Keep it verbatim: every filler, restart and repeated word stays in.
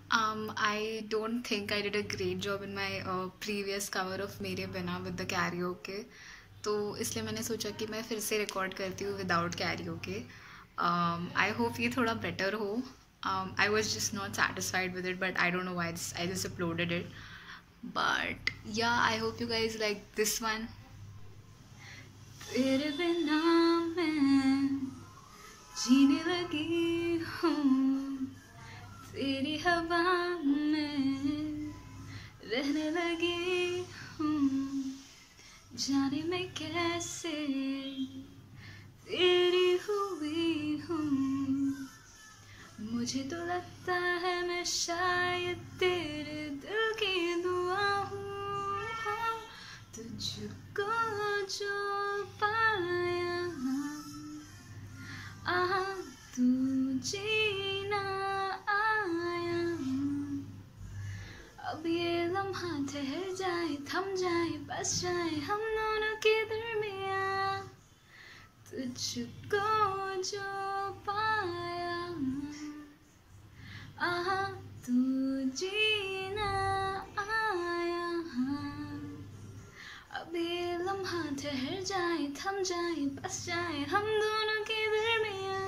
Um, I don't think I did a great job in my uh, previous cover of मेरे बिना with the karaoke. तो इसलिए मैंने सोचा कि मैं फिर से रिकॉर्ड करती हूँ without karaoke. Um, I hope ये थोड़ा better हो. Um, I was just not satisfied with it, but I don't know why it's, I just uploaded it. But yeah, I hope you guys like this one. तेरे बिना मैं जीने लगी हूँ, तेरी हवा में रहने लगी हूँ, जाने मैं कैसे तेरी हुई हूँ। मुझे तो लगता है मैं शायद तेरे दिल की दुआ हूँ, तुझको जो पाया आहा तू जीना आया। अब ये लम्हा ठहर जाए, थम जाए, बस जाए हम दोनों के दरमियाँ, तुझको जो पाया आहा तू जीना आया। अब ये लम्हा ठहर जाए, थम जाए, बस जाए हम दोनों के दरमियाँ।